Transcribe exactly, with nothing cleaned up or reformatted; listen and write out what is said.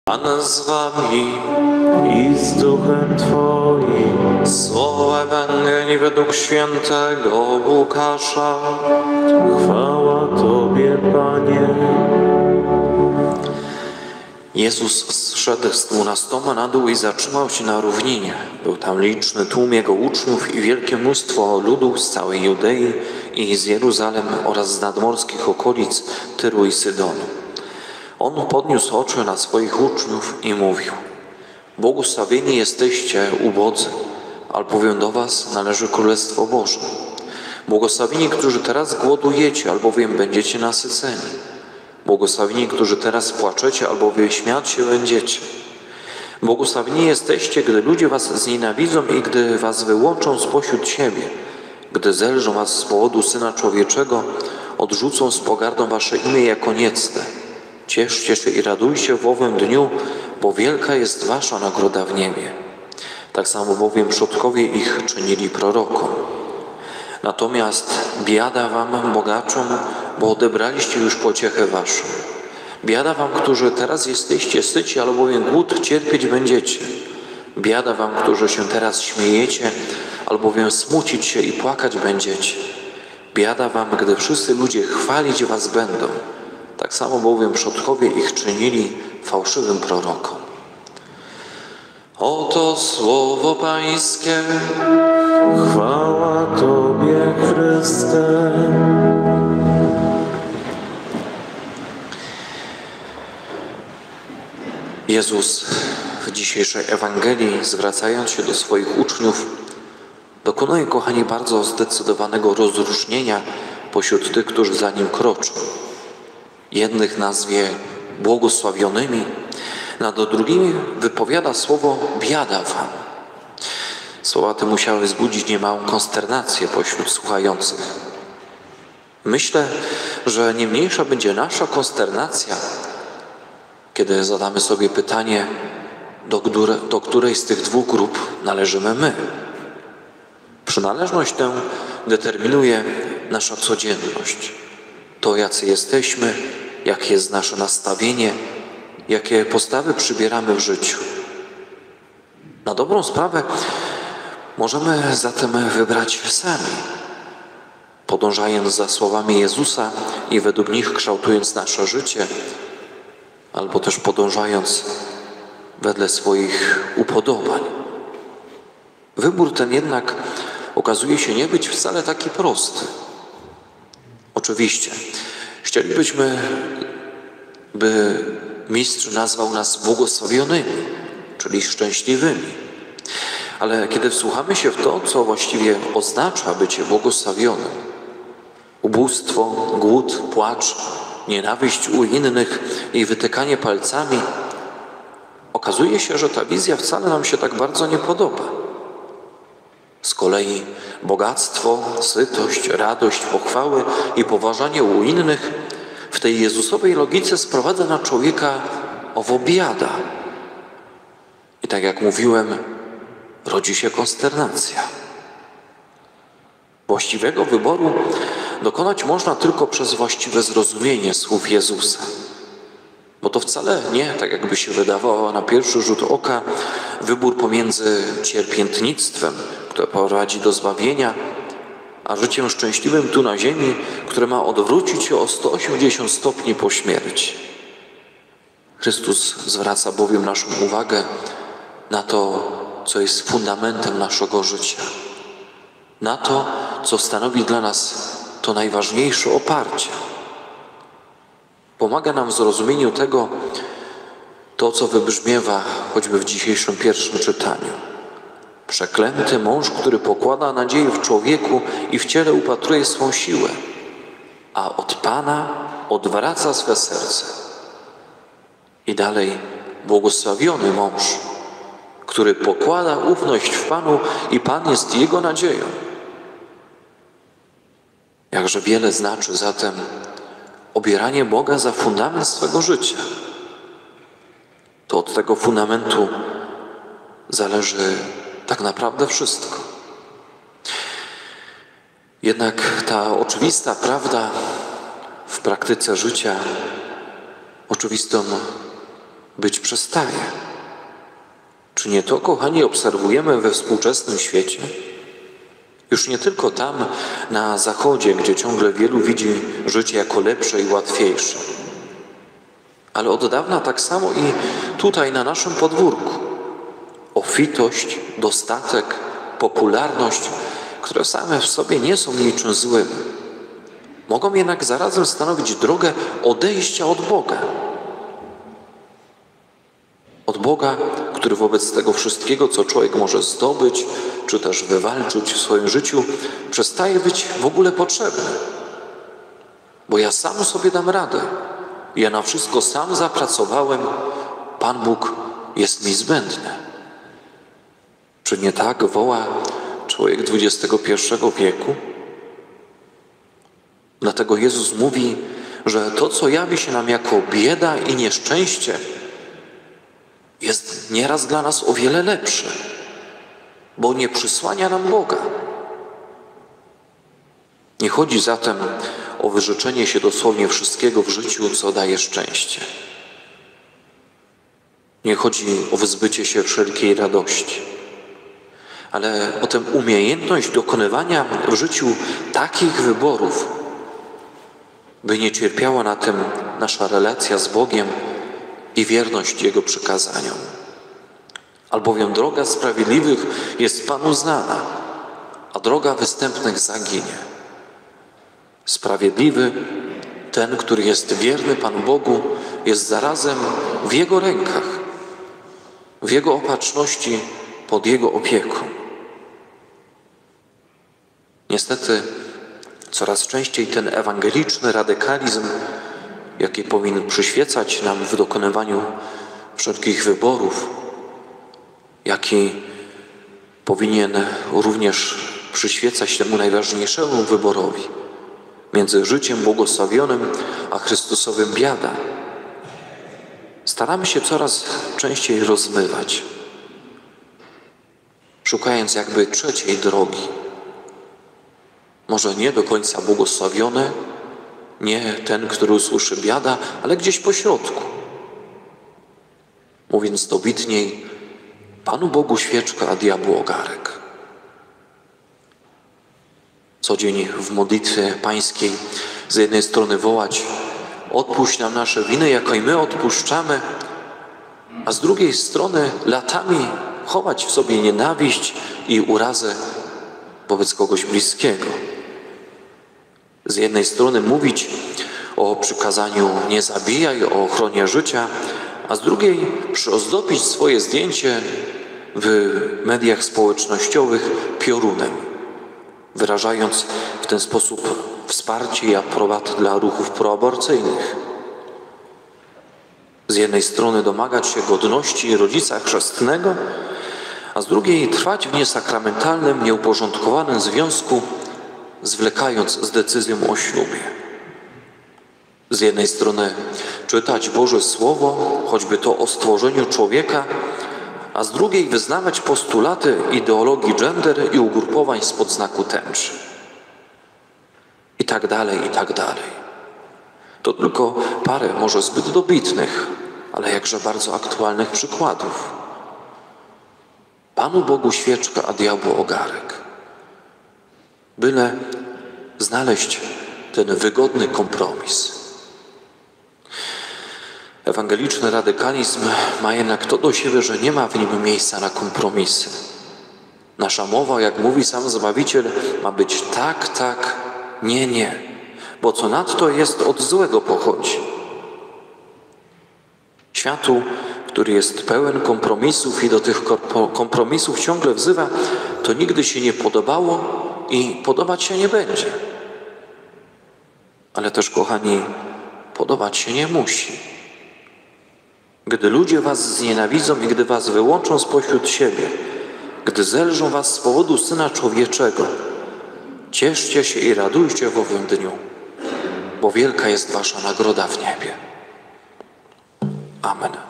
Pan z wami i z duchem Twoim. słowa Ewangelii według świętego Łukasza. Chwała Tobie, Panie. Jezus zszedł z dwunastoma na dół i zatrzymał się na równinie. Był tam liczny tłum Jego uczniów i wielkie mnóstwo ludu z całej Judei i z Jeruzalem oraz z nadmorskich okolic Tyru i Sydonu. On podniósł oczy na swoich uczniów i mówił: błogosławieni jesteście ubodzy, albowiem do was należy Królestwo Boże. Błogosławieni, którzy teraz głodujecie, albowiem będziecie nasyceni. Błogosławieni, którzy teraz płaczecie, albowiem śmiać się będziecie. Błogosławieni jesteście, gdy ludzie was znienawidzą i gdy was wyłączą spośród siebie, gdy zelżą was z powodu Syna Człowieczego, odrzucą z pogardą wasze imię jako niecne. Cieszcie się i radujcie w owym dniu, bo wielka jest wasza nagroda w niebie. Tak samo bowiem przodkowie ich czynili prorokom. Natomiast biada wam, bogaczom, bo odebraliście już pociechę waszą. Biada wam, którzy teraz jesteście syci, albowiem głód cierpieć będziecie. Biada wam, którzy się teraz śmiejecie, albowiem smucić się i płakać będziecie. Biada wam, gdy wszyscy ludzie chwalić was będą. Tak samo bowiem przodkowie ich czynili fałszywym prorokom. Oto słowo Pańskie. Chwała Tobie, Chryste. Jezus w dzisiejszej Ewangelii, zwracając się do swoich uczniów, dokonuje, kochani, bardzo zdecydowanego rozróżnienia pośród tych, którzy za Nim kroczą. Jednych nazwie błogosławionymi, nad drugimi wypowiada słowo biada wam. Słowa te musiały wzbudzić niemałą konsternację pośród słuchających. Myślę, że nie mniejsza będzie nasza konsternacja, kiedy zadamy sobie pytanie, do, które, do której z tych dwóch grup należymy my. Przynależność tę determinuje nasza codzienność. To, jacy jesteśmy, jakie jest nasze nastawienie, jakie postawy przybieramy w życiu. Na dobrą sprawę możemy zatem wybrać sami, podążając za słowami Jezusa i według nich kształtując nasze życie, albo też podążając wedle swoich upodobań. Wybór ten jednak okazuje się nie być wcale taki prosty. Oczywiście, chcielibyśmy, by Mistrz nazwał nas błogosławionymi, czyli szczęśliwymi. Ale kiedy wsłuchamy się w to, co właściwie oznacza bycie błogosławionym, ubóstwo, głód, płacz, nienawiść u innych i wytykanie palcami, okazuje się, że ta wizja wcale nam się tak bardzo nie podoba. Z kolei bogactwo, sytość, radość, pochwały i poważanie u innych w tej Jezusowej logice sprowadza na człowieka owo biada. I tak jak mówiłem, rodzi się konsternacja. Właściwego wyboru dokonać można tylko przez właściwe zrozumienie słów Jezusa. Bo to wcale nie, tak jakby się wydawało na pierwszy rzut oka, wybór pomiędzy cierpiętnictwem, które prowadzi do zbawienia, a życiem szczęśliwym tu na ziemi, które ma odwrócić się o sto osiemdziesiąt stopni po śmierci. Chrystus zwraca bowiem naszą uwagę na to, co jest fundamentem naszego życia. Na to, co stanowi dla nas to najważniejsze oparcie. Pomaga nam w zrozumieniu tego, to co wybrzmiewa choćby w dzisiejszym pierwszym czytaniu. Przeklęty mąż, który pokłada nadzieję w człowieku i w ciele upatruje swą siłę, a od Pana odwraca swe serce. I dalej, błogosławiony mąż, który pokłada ufność w Panu i Pan jest jego nadzieją. Jakże wiele znaczy zatem obieranie Boga za fundament swego życia. To od tego fundamentu zależy tak naprawdę wszystko. Jednak ta oczywista prawda w praktyce życia oczywistą być przestaje. Czy nie to, kochani, obserwujemy we współczesnym świecie? Już nie tylko tam, na zachodzie, gdzie ciągle wielu widzi życie jako lepsze i łatwiejsze, ale od dawna tak samo i tutaj na naszym podwórku. Obfitość, dostatek, popularność, które same w sobie nie są niczym złym, mogą jednak zarazem stanowić drogę odejścia od Boga. Od Boga, który wobec tego wszystkiego, co człowiek może zdobyć, czy też wywalczyć w swoim życiu, przestaje być w ogóle potrzebny. Bo ja sam sobie dam radę. Ja na wszystko sam zapracowałem. Pan Bóg jest mi zbędny. Czy nie tak woła człowiek dwudziestego pierwszego wieku? Dlatego Jezus mówi, że to, co jawi się nam jako bieda i nieszczęście, jest nieraz dla nas o wiele lepsze, bo nie przysłania nam Boga. Nie chodzi zatem o wyrzeczenie się dosłownie wszystkiego w życiu, co daje szczęście. Nie chodzi o wyzbycie się wszelkiej radości, ale o tę umiejętność dokonywania w życiu takich wyborów, by nie cierpiała na tym nasza relacja z Bogiem i wierność Jego przykazaniom. Albowiem droga sprawiedliwych jest Panu znana, a droga występnych zaginie. Sprawiedliwy, ten, który jest wierny Panu Bogu, jest zarazem w Jego rękach, w Jego opatrzności, pod Jego opieką. Niestety coraz częściej ten ewangeliczny radykalizm, jaki powinien przyświecać nam w dokonywaniu wszelkich wyborów, jaki powinien również przyświecać temu najważniejszemu wyborowi między życiem błogosławionym a Chrystusowym biada, staramy się coraz częściej rozmywać, szukając jakby trzeciej drogi. Może nie do końca błogosławiony, nie ten, który usłyszy biada, ale gdzieś po środku. Mówiąc dobitniej, Panu Bogu świeczka, a diabłu ogarek. Co dzień w modlitwie pańskiej z jednej strony wołać: odpuść nam nasze winy, jako i my odpuszczamy, a z drugiej strony latami chować w sobie nienawiść i urazę wobec kogoś bliskiego. Z jednej strony mówić o przykazaniu nie zabijaj, o ochronie życia, a z drugiej przyozdobić swoje zdjęcie w mediach społecznościowych piorunem, wyrażając w ten sposób wsparcie i aprobatę dla ruchów proaborcyjnych. Z jednej strony domagać się godności rodzica chrzestnego, a z drugiej trwać w niesakramentalnym, nieuporządkowanym związku, zwlekając z decyzją o ślubie. Z jednej strony czytać Boże Słowo, choćby to o stworzeniu człowieka, a z drugiej wyznawać postulaty ideologii gender i ugrupowań spod znaku tęczy. I tak dalej, i tak dalej. To tylko parę może zbyt dobitnych, ale jakże bardzo aktualnych przykładów. Panu Bogu świeczka, a diabłu ogarek. Byle znaleźć ten wygodny kompromis. Ewangeliczny radykalizm ma jednak to do siebie, że nie ma w nim miejsca na kompromisy. Nasza mowa, jak mówi sam Zbawiciel, ma być tak, tak, nie, nie, bo co nadto jest, od złego pochodzi. Światu, który jest pełen kompromisów i do tych kompromisów ciągle wzywa, to nigdy się nie podobało i podobać się nie będzie. Ale też, kochani, podobać się nie musi. Gdy ludzie was znienawidzą i gdy was wyłączą spośród siebie, gdy zelżą was z powodu Syna Człowieczego, cieszcie się i radujcie w owym dniu, bo wielka jest wasza nagroda w niebie. Amen.